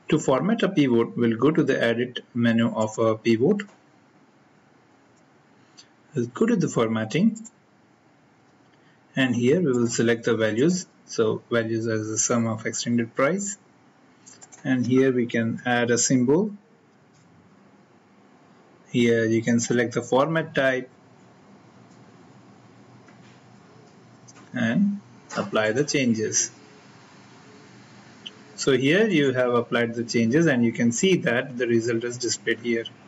To format a pivot, we'll go to the edit menu of a pivot. We'll go to the formatting, and here we will select the values. So values as the sum of extended price, and here we can add a symbol. Here you can select the format type and apply the changes. So here you have applied the changes and you can see that the result is displayed here.